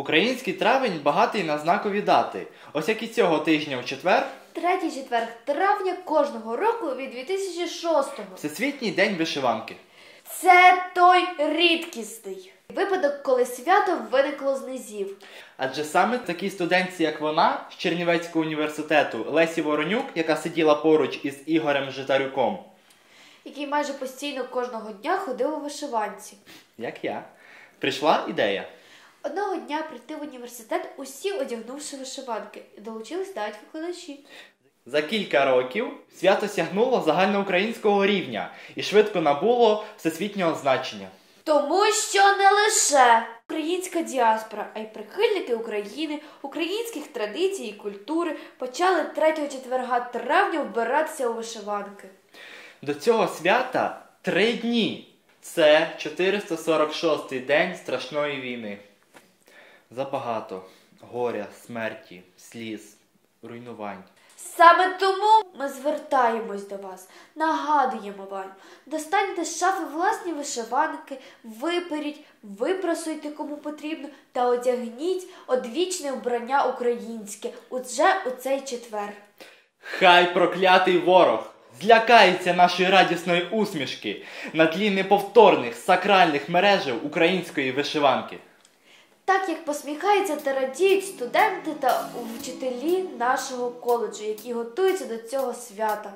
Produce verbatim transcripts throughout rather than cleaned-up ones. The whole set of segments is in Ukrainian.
Український травень багатий на знакові дати. Ось як і цього тижня у четвер. Третій четверг травня кожного року від дві тисячі шостого. Всесвітній день вишиванки. Це той рідкісний випадок, коли свято виникло з низів. Адже саме такій студентці, як вона, з Чернівецького університету, Лесі Воронюк, яка сиділа поруч із Ігорем Житарюком, який майже постійно кожного дня ходив у вишиванці. як я, прийшла ідея. Одного дня прийти в університет усі одягнувши вишиванки, і долучились навіть викладачі. За кілька років свято сягнуло загальноукраїнського рівня і швидко набуло всесвітнього значення. Тому що не лише українська діаспора, а й прихильники України, українських традицій і культури почали третього четверга травня вбиратися у вишиванки. До цього свята три дні. Це чотириста сорок шостий день страшної війни. Забагато горя, смерті, сліз, руйнувань. Саме тому ми звертаємось до вас, нагадуємо вам, достаньте з шафи власні вишиванки, виперіть, випрасуйте кому потрібно та одягніть одвічне вбрання українське уже у цей четвер. Хай проклятий ворог злякається нашої радісної усмішки на тлі неповторних сакральних мережів української вишиванки. Так як посміхаються та радіють студенти та вчителі нашого коледжу, які готуються до цього свята.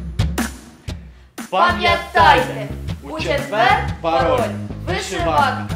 Пам'ятайте, у четвер пароль – вишиванка.